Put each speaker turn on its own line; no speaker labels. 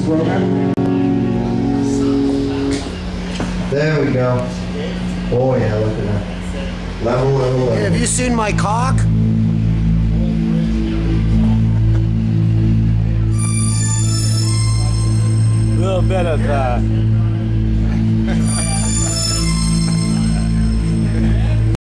program.
There we go. Oh yeah, look at that. Level, level, level.
Hey, have you seen my cock?
A little bit of